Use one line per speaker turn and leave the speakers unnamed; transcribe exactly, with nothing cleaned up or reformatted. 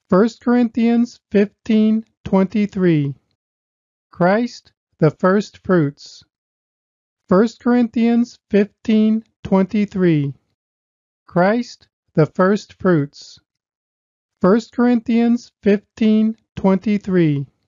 First Corinthians fifteen twenty-three. Christ, the first fruits. First Corinthians fifteen twenty-three. Christ, the first fruits. First Corinthians fifteen twenty-three.